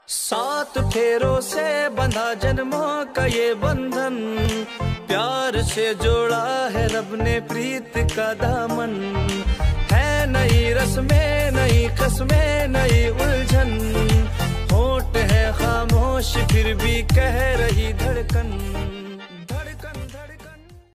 सात फेरों से बंधा जन्मों का ये बंधन, प्यार से जोड़ा है रब ने प्रीत का दामन। है नई रस्में नई कस्में नई उलझन, होठ है खामोश फिर भी कह रही धड़कन।